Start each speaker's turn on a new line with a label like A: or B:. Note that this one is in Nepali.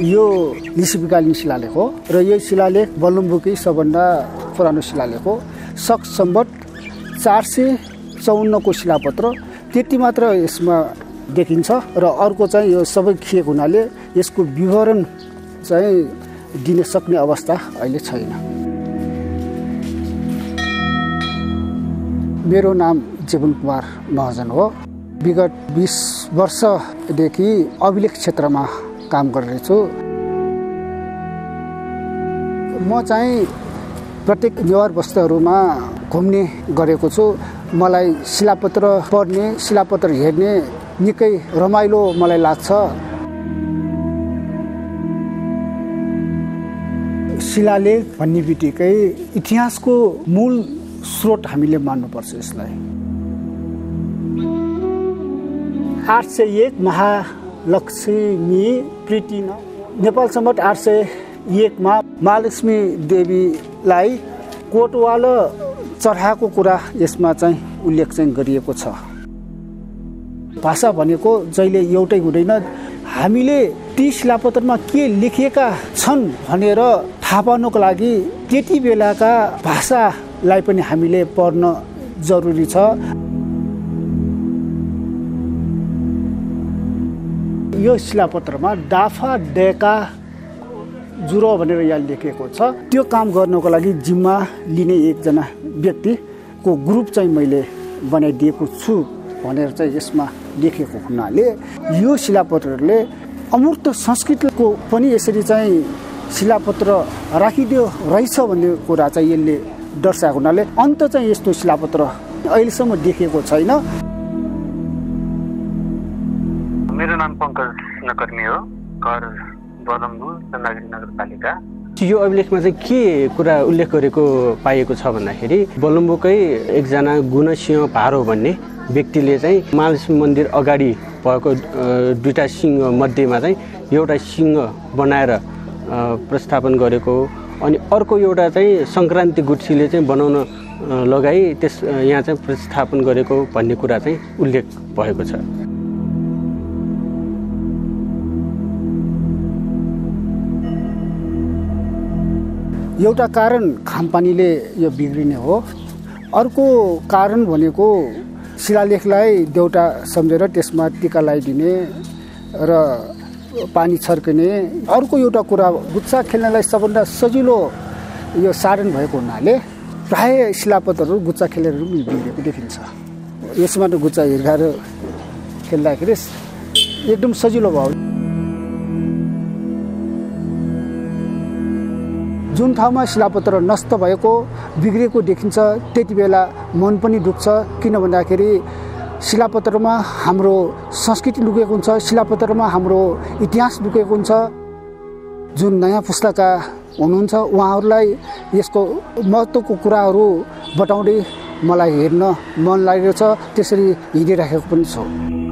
A: यो लिच्छवीकालीन शिलालेख हो र यो शिलालेख बलुम्बुकै सबभन्दा पुरानो शिलालेख हो। शक सम्वत 454 को शिलापत्र त्यति मात्र यसमा देखिन्छ र अर्को चाहिँ यो सबै खिएको हुनाले यसको विवरण चाहिँ दिन सक्ने अवस्था अहिले छैन। मेरो नाम जीवन कुमार महाजन हो। विगत 20 वर्षदेखि अभिलेख क्षेत्रमा काम गरिरहेछु। म चाहिँ प्रत्येक नेवार बस्तीहरूमा घुम्ने गरेको छु। मलाई शिलापत्र पढ्ने, शिलापत्र हेर्ने निकै रमाइलो मलाई लाग्छ। शिलालेख भन्ने बित्तिकै इतिहासको मूल स्रोत हामीले मान्नुपर्छ। यसलाई 801 महालक्ष्मी प्रीति नेपाल सम्वत 801 मा महालक्ष्मी देवीलाई कोटवाल चढाएको कुरा यसमा चाहिँ उल्लेख चाहिँ गरिएको छ। भाषा भनेको जहिले एउटै हुँदैन। हामीले ती शिलापत्रमा के लेखिएका छन् भनेर थाहा पाउनको लागि त्यति बेलाका भाषालाई पनि हामीले पढ्न जरुरी छ। यो शिलापत्रमा दाफा डेका जुरो भनेर यहाँ लेखेको छ। त्यो काम गर्नको लागि जिम्मा लिने एकजना व्यक्तिको ग्रुप चाहिँ मैले बनाइदिएको छु भनेर चाहिँ यसमा लेखेको हुनाले यो शिलापत्रले अमूर्त संस्कृतिको पनि यसरी चाहिँ शिलापत्र राखिदियो रहेछ भन्ने कुरा चाहिँ यसले दर्शाएको हुनाले अन्त चाहिँ यस्तो शिलापत्र अहिलेसम्म देखिएको छैन।
B: मेरो नाम पङ्कज नकर्मी हो, घर बलम्बु चन्द्रगिरी नगरपालिका।
C: यो अभिलेखमा चाहिँ के कुरा उल्लेख गरेको पाइएको छ भन्दाखेरि बलम्बुकै एकजना गुणसिंह भारो भन्ने व्यक्तिले चाहिँ महालक्ष्मी मन्दिर अगाडि भएको दुईटा सिंह मध्येमा चाहिँ एउटा सिंह बनाएर प्रस्थापन गरेको, अनि अर्को एउटा चाहिँ सङ्क्रान्ति गुठी चाहिँ बनाउन लगाई त्यस यहाँ चाहिँ प्रस्थापन गरेको भन्ने कुरा चाहिँ उल्लेख भएको छ।
A: एउटा कारण खामपानीले यो बिग्रिने हो। अर्को कारण भनेको शिलालेखलाई देउटा सम्झेर त्यसमा टीका लगाइदिने र पानी छर्किने। अर्को एउटा कुरा गुच्चा खेल्नलाई सबभन्दा सजिलो यो साधन भएको हुनाले प्राय शिलापत्रहरू गुच्चा खेलेर बिग्रेको देखिन्छ। यसमा त गुच्चा हिर्काएर खेल्दाखेरि एकदम सजिलो भयो। जुन ठाउँमा शिलापत्र नष्ट भएको बिग्रेको देखिन्छ त्यति बेला मन पनि दुख्छ। किन भन्दाखेरि शिलापत्रमा हाम्रो संस्कृति लुकेको हुन्छ, शिलापत्रमा हाम्रो इतिहास लुकेको हुन्छ। जुन नयाँ पुस्ताका हुनुहुन्छ उहाँहरूलाई यसको महत्त्वको कुराहरू बताउँदै मलाई हेर्न मन लागेको छ। त्यसरी हिँडिराखेको पनि छु।